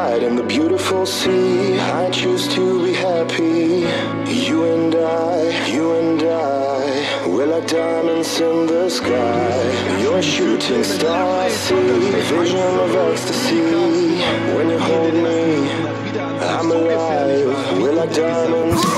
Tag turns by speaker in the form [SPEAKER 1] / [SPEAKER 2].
[SPEAKER 1] tide in the beautiful sea. I choose to be happy. You and I, we're like diamonds in the sky. You're a shooting star, I see, vision of ecstasy. When you hold me, I'm alive. We're like diamonds.